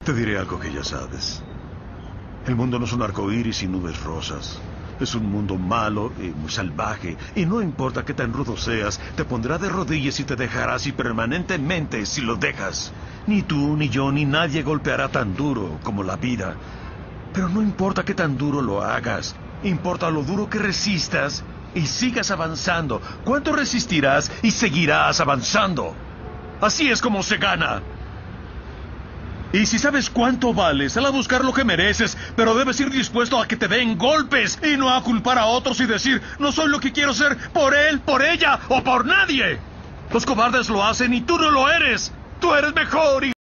Te diré algo que ya sabes. El mundo no es un arco iris y nubes rosas. Es un mundo malo y muy salvaje. Y no importa qué tan rudo seas, te pondrá de rodillas y te dejará así permanentemente si lo dejas. Ni tú, ni yo, ni nadie golpeará tan duro como la vida. Pero no importa qué tan duro lo hagas. Importa lo duro que resistas y sigas avanzando. ¿Cuánto resistirás y seguirás avanzando? Así es como se gana. Y si sabes cuánto vales, sal a buscar lo que mereces, pero debes ir dispuesto a que te den golpes y no a culpar a otros y decir, no soy lo que quiero ser por él, por ella o por nadie. Los cobardes lo hacen y tú no lo eres. Tú eres mejor y